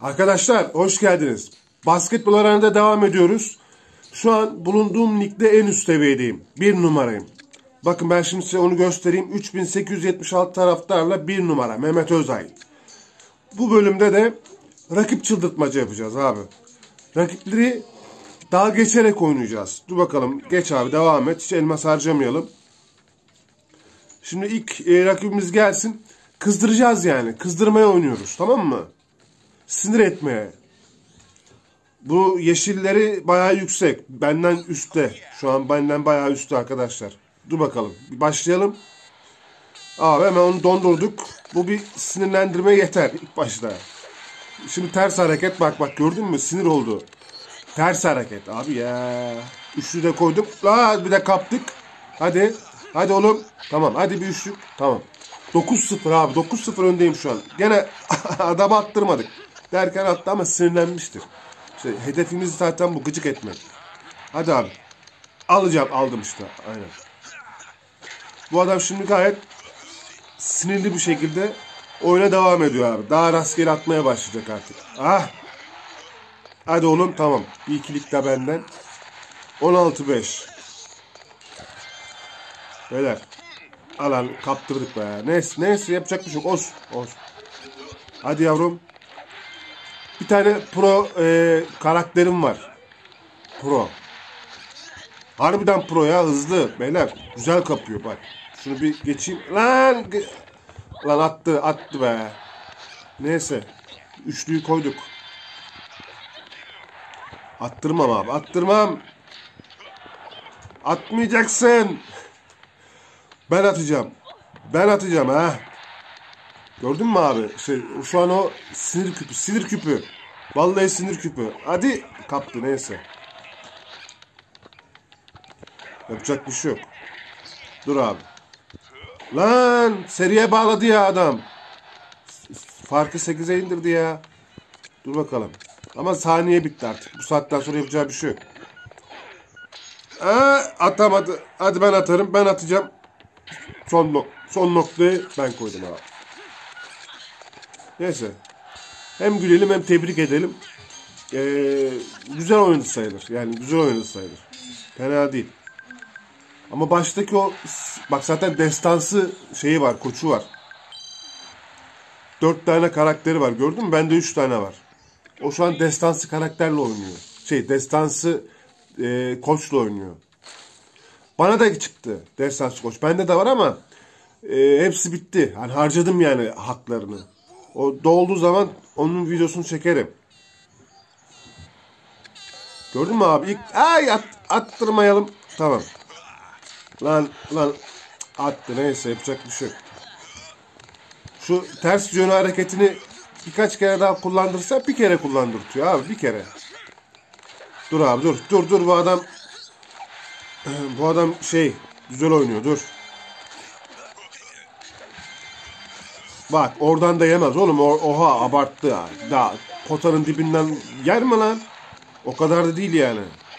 Arkadaşlar hoş geldiniz. Basketbol arenada devam ediyoruz. Şu an bulunduğum ligde en üst seviyedeyim. 1 numarayım. Bakın ben şimdi size onu göstereyim. 3876 taraftarla 1 numara Mehmet Özay. Bu bölümde de rakip çıldırtmaca yapacağız abi. Rakipleri daha geçerek oynayacağız. Dur bakalım, geç abi, devam et. Hiç elmas harcamayalım. Şimdi ilk rakibimiz gelsin. Kızdıracağız yani. Kızdırmaya oynuyoruz, tamam mı? Sinir etmeye. Bu yeşilleri bayağı yüksek. Benden üstte. Şu an benden bayağı üstte arkadaşlar. Dur bakalım. Bir başlayalım. Abi hemen onu dondurduk. Bu bir sinirlendirme yeter ilk başta. Şimdi ters hareket, bak gördün mü? Sinir oldu. Ters hareket abi ya. Üçlü de koydum. Bir de kaptık. Hadi. Hadi oğlum. Tamam, hadi bir üçlük. Tamam. 9-0 abi. 9-0 öndeyim şu an. Gene adamı attırmadık. Derken attı ama sinirlenmiştir. İşte hedefimiz zaten bu, gıcık etmek. Hadi abi. Aldım işte. Aynen. Bu adam şimdi gayet sinirli bir şekilde oyuna devam ediyor abi. Daha rastgele atmaya başlayacak artık. Hadi oğlum, tamam. Bir ikilik de benden. 16-5. Beyler. Alan kaptırdık be. Neyse yapacak bir şey yok. Olsun. Hadi yavrum. Bir tane pro karakterim var. Pro. Harbiden pro ya, hızlı. Beyler güzel kapıyor bak. Şunu bir geçeyim. Lan attı be. Neyse. Üçlüyü koyduk. Attırmam abi, attırmam. Atmayacaksın. Ben atacağım ha. Gördün mü abi? Şu an o sinir küpü. Vallahi sinir küpü. Hadi kaptı, neyse. Yapacak bir şey yok. Dur abi. Lan seriye bağladı ya adam. Farkı 8'e indirdi ya. Dur bakalım. Ama saniye bitti artık. Bu saatten sonra yapacağı bir şey yok. Atamadı. Hadi ben atarım. Ben atacağım. Son noktayı ben koydum abi. Neyse. Hem gülelim hem tebrik edelim. Güzel oynadı sayılır. Yani güzel oynadı sayılır. Fena değil. Ama baştaki o, bak zaten destansı şeyi var, koçu var. 4 tane karakteri var, gördün mü? Bende 3 tane var. O şu an destansı karakterle oynuyor. Destansı koçla oynuyor. Bana da çıktı destansı koç. Bende de var ama hepsi bitti. Hani harcadım yani haklarını. O dolduğu zaman onun videosunu çekerim. Gördün mü abi? Attırmayalım. Tamam. Lan attı, neyse yapacak bir şey yok. Şu ters yönü hareketini birkaç kere daha kullandırsa, bir kere kullandırtıyor abi, bir kere. Dur abi, dur bu adam güzel oynuyor, dur. Bak oradan da yemez oğlum, oha abarttı ya. Daha potanın dibinden yer mi lan? O kadar da değil yani.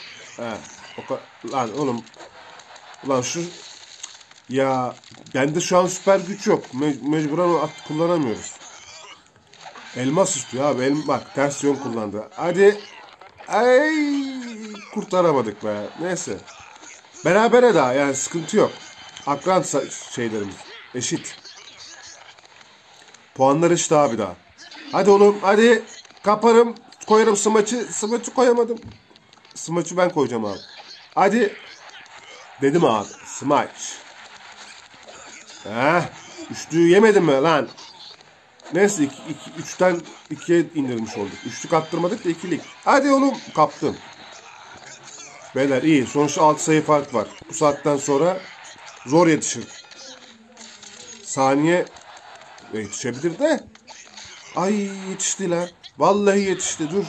Lan oğlum. Ulan ya bende şu an süper güç yok. Mecburen kullanamıyoruz. Elmas istiyor abi. Bak ters yön kullandı. Hadi. Kurtaramadık be. Neyse. Berabere daha, yani sıkıntı yok. Akran şeylerimiz eşit. Puanlar eşit abi daha. Hadi oğlum, hadi. Kaparım. Koyarım smaçı. Smaçı koyamadım. Smaçı ben koyacağım abi. Hadi. Dedim abi. Smaç. Üçlüyü yemedim mi lan? Neyse 3'ten 2'ye indirmiş olduk. Üçlük attırmadık da ikilik. Hadi oğlum, kaptım. Beyler iyi. Sonuçta 6 sayı fark var. Bu saatten sonra zor yetişir. Saniye yetişebilir de. Yetişti lan. Vallahi yetişti, dur.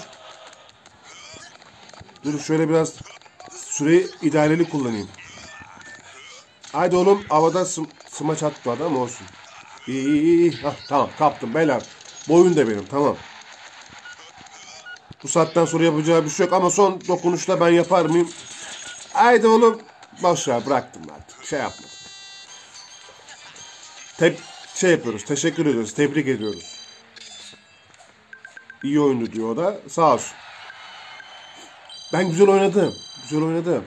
Dur şöyle biraz süreyi idareli kullanayım. Haydi oğlum, havada smaç attı adam, olsun. İyi. Tamam, kaptım beyler. Boyun da benim, tamam. Bu saatten sonra yapacağı bir şey yok ama son dokunuşta ben yapar mıyım? Haydi oğlum. Boşver, bıraktım artık. Yapmadık. Yapıyoruz. Teşekkür ediyoruz. Tebrik ediyoruz. İyi oyundu diyor o da. Sağ olsun. Ben güzel oynadım. Güzel oynadım.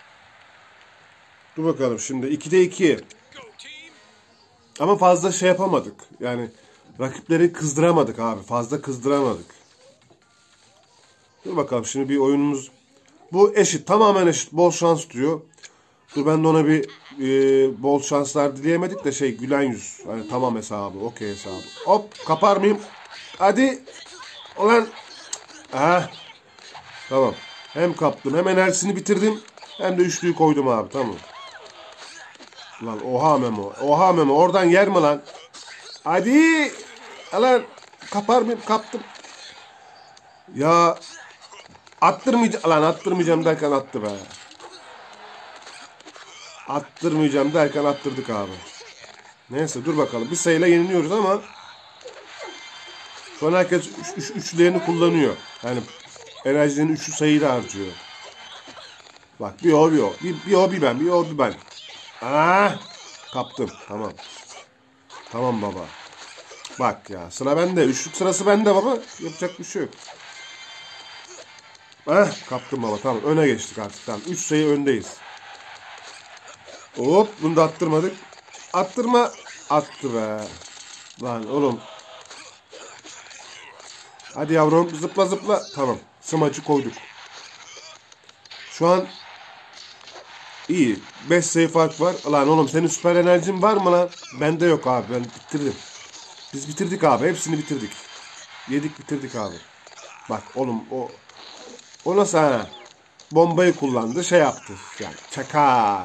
Dur bakalım şimdi. 2'de 2. Ama fazla şey yapamadık. Yani rakipleri kızdıramadık abi. Fazla kızdıramadık. Dur bakalım şimdi bir oyunumuz. Bu eşit. Tamamen eşit. Bol şans diyor. Dur ben de ona bir bol şanslar dileyemedik de şey gülen yüz. Hani tamam hesabı. Okey hesabı. Hop kapar mıyım? Hadi. Ulan. Aha. Tamam. Hem kaptım hem enerjisini bitirdim. Hem de üçlüyü koydum abi. Tamam. Lan oha Memo. Oha Memo. Oradan yer mi lan? Hadi. Lan kapar mıyım? Kaptım. Ya attırmayacağım. Lan attırmayacağım derken attı be. Attırmayacağım derken attırdık abi. Neyse dur bakalım. Bir sayıyla yeniliyoruz ama şu an herkes üçlerini kullanıyor. Yani enerjilerin üçlü sayıyla harcıyor. Bak bir o bir o. Bir o bir ben. Bir o bir ben. Ah, kaptım. Tamam. Tamam baba. Bak ya sıra bende. Üçlük sırası bende baba. Yapacak bir şey yok. Ah, kaptım baba. Tamam. Öne geçtik artık. Tamam. 3 sayı öndeyiz. Hop bunu da attırmadık. Attırma. Attı be. Lan oğlum. Hadi yavrum zıpla zıpla. Tamam. Smacı koyduk. Şu an iyi. 5 sayı fark var. Lan oğlum senin süper enerjin var mı lan? Bende yok abi. Ben bitirdim. Biz bitirdik abi. Hepsini bitirdik. Yedik bitirdik abi. Bak oğlum o nasıl ha? Bombayı kullandı. Şey yaptı. Yani çaka.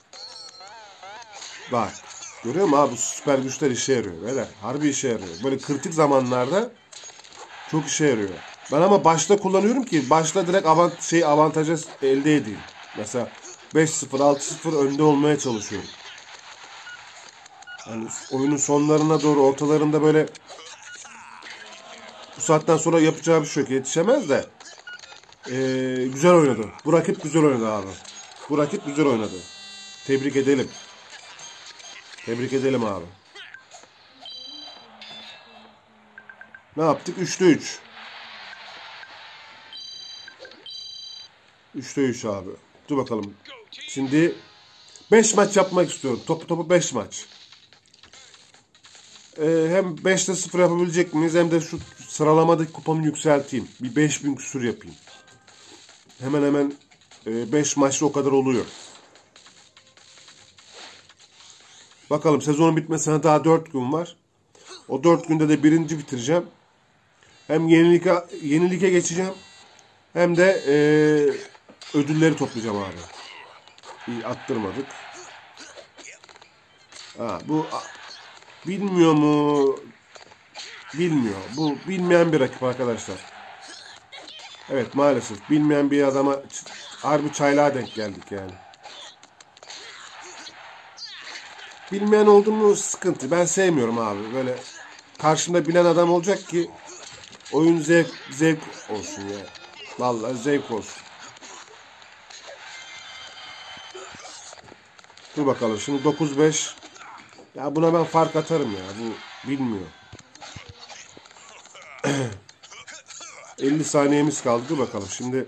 Bak. Görüyor musun abi? Bu süper güçler işe yarıyor. Böyle harbi işe yarıyor. Böyle kritik zamanlarda çok işe yarıyor. Ben ama başta kullanıyorum ki başta direkt avantajı elde edeyim. Mesela 5-0, 6-0 önde olmaya çalışıyorum. Yani oyunun sonlarına doğru ortalarında böyle bu saatten sonra yapacağı bir şey yok. Yetişemez de güzel oynadı. Bu rakip güzel oynadı abi. Bu rakip güzel oynadı. Tebrik edelim. Tebrik edelim abi. Ne yaptık? 3'te 3. 3'te 3 abi. Dur bakalım. Şimdi 5 maç yapmak istiyorum. Topu 5 maç. Hem 5'te 0 yapabilecek miyiz hem de şu sıralamadaki kupamı yükselteyim. Bir 5000 küsur yapayım. Hemen hemen 5 maçta o kadar oluyor. Bakalım sezonun bitmesine daha 4 gün var. O 4 günde de birinci bitireceğim. Hem yenilike geçeceğim. Hem de ödülleri toplayacağım abi. İyi attırmadık. Ha, bu bilmiyor mu? Bilmiyor. Bu bilmeyen bir rakip arkadaşlar. Evet maalesef. Bilmeyen bir adama harbi çaylağa denk geldik yani. Bilmeyen oldu mu sıkıntı. Ben sevmiyorum abi. Böyle karşımda bilen adam olacak ki oyun zevk olsun ya. Vallahi zevk olsun. Dur bakalım şimdi 9-5. Ya buna ben fark atarım ya. Bu bilmiyor. 50 saniyemiz kaldı. Dur bakalım şimdi.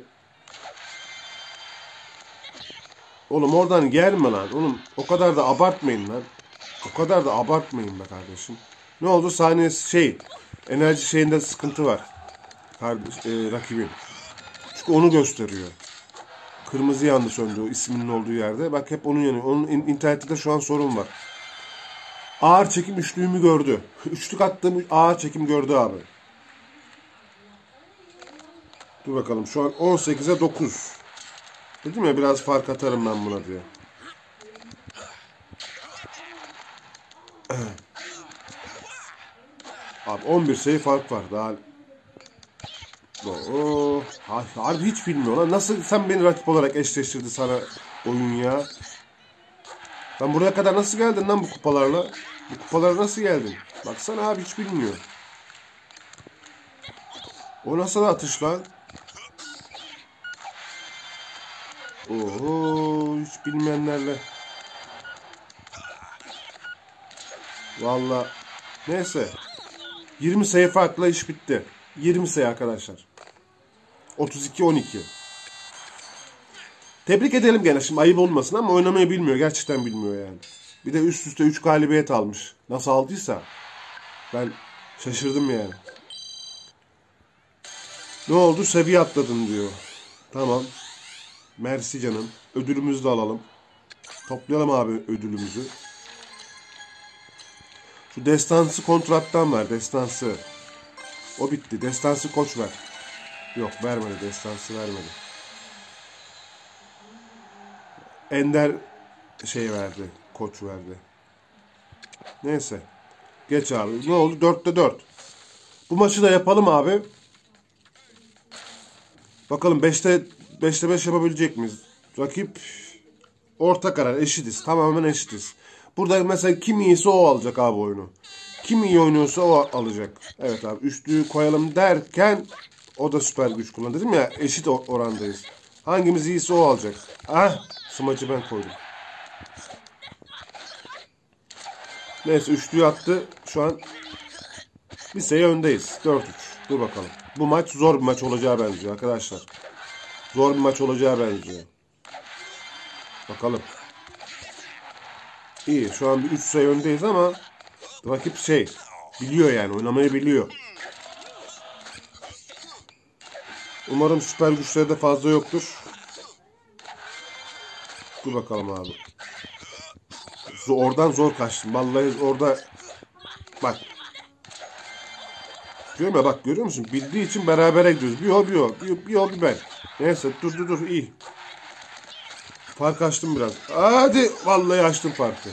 Oğlum oradan gelme lan. Oğlum o kadar da abartmayın lan. O kadar da abartmayın be kardeşim. Ne oldu? Saniye enerji şeyinde sıkıntı var. Rakibim. Çünkü onu gösteriyor. Kırmızı yandı söndü o isminin olduğu yerde. Bak hep onun yanıyor. Onun internette de şu an sorun var. Ağır çekim üçlüğümü gördü. Üçlük attığım ağır çekim gördü abi. Dur bakalım şu an 18'e 9. Dedim ya biraz fark atarım ben buna diye. Abi 11 sayı fark var daha. Harbi hiç bilmiyor lan. Nasıl sen beni rakip olarak eşleştirdi sana oyun ya? Ben buraya kadar nasıl geldin lan bu kupalarla? Bu kupalara nasıl geldin? Baksana abi hiç bilmiyor. O nasıl atış lan? Oho hiç bilmeyenlerle. Valla neyse. 20 sayı farkla iş bitti. 20 sayı arkadaşlar. 32-12. Tebrik edelim gene, şimdi ayıp olmasın ama oynamayı bilmiyor. Gerçekten bilmiyor yani. Bir de üst üste 3 galibiyet almış. Nasıl aldıysa ben şaşırdım yani. Ne oldu? Seviye atladın diyor. Tamam. Mersi canım. Ödülümüzü de alalım. Toplayalım abi ödülümüzü. Şu destansı kontrattan ver. Destansı. O bitti. Destansı koç ver. Yok vermedi. Destansı vermedi. Ender şey verdi. Koç verdi. Neyse. Geç abi. Ne oldu? 4'te 4. Bu maçı da yapalım abi. Bakalım 5'te 5 yapabilecek miyiz? Rakip orta karar, eşitiz. Tamamen eşitiz. Burada mesela kim iyiyse o alacak abi oyunu. Kim iyi oynuyorsa o alacak. Evet abi, üçlüyü koyalım derken o da süper güç kullandı. Dedim ya, eşit orandayız. Hangimiz iyiyse o alacak. Ah, smacı ben koydum. Neyse, üçlüyü attı. Şu an bir sayı öndeyiz. 4-3. Dur bakalım. Bu maç zor bir maç olacağı benziyor arkadaşlar. Zor bir maç olacağı benziyor. Bakalım. İyi. Şu an bir 3 sayı öndeyiz ama rakip biliyor yani. Oynamayı biliyor. Umarım süper güçleri de fazla yoktur. Dur bakalım abi. Oradan zor kaçtım. Vallahi orada bak. Görüyor musun? Bak, görüyor musun? Bildiği için berabere gidiyoruz. Bir o bir o. Bir o bir ben. Neyse, dur iyi. Fark açtım biraz. Hadi, vallahi açtım farkı.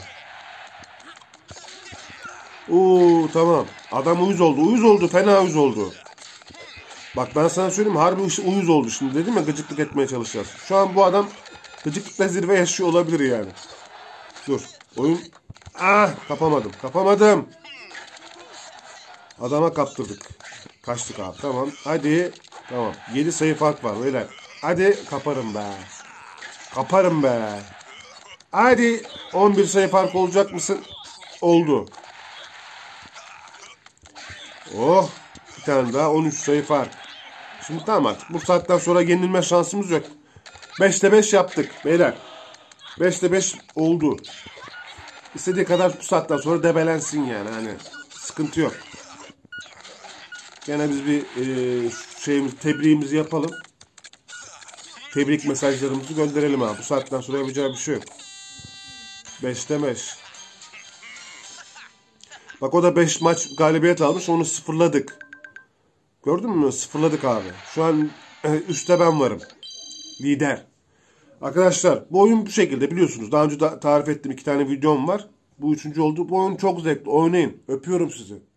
Oo, tamam. Adam uyuz oldu. Uyuz oldu. Fena uyuz oldu. Bak ben sana söyleyeyim, harbi uyuz oldu şimdi. Dedim ya, gıcıklık etmeye çalışacağız. Şu an bu adam gıcıklıkla zirve yaşıyor olabilir yani. Dur. Oyun. Kapamadım. Adama kaptırdık. Kaçtık abi. Tamam. Hadi. Tamam. 7 sayı fark var beyler. Hadi, kaparım be. Hadi. 11 sayı fark olacak mısın? Oldu. Oh. Bir tane daha, 13 sayı fark. Şimdi tamam artık. Bu saatten sonra yenilme şansımız yok. 5'te 5 yaptık beyler. 5'te 5 oldu. İstediği kadar bu saatten sonra debelensin yani. Hani sıkıntı yok. Gene biz bir tebriğimizi yapalım. Tebrik mesajlarımızı gönderelim abi. Bu saatten sonra yapacağı bir şey yok. 5'te 5. Bak, o da 5 maç galibiyet almış. Onu sıfırladık. Gördün mü? Sıfırladık abi. Şu an üstte ben varım. Lider. Arkadaşlar, bu oyun bu şekilde, biliyorsunuz. Daha önce tarif ettiğim 2 tane videom var. Bu 3. oldu. Bu oyun çok zevkli. Oynayın. Öpüyorum sizi.